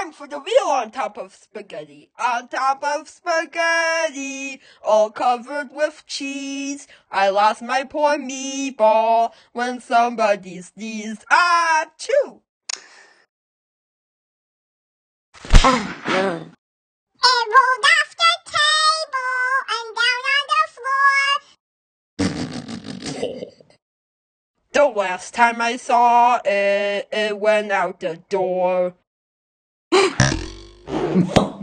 time for the wheel on top of spaghetti. On top of spaghetti, all covered with cheese. I lost my poor meatball when somebody sneezed. Achoo! It rolled off the table and down on the floor. The last time I saw it, it went out the door.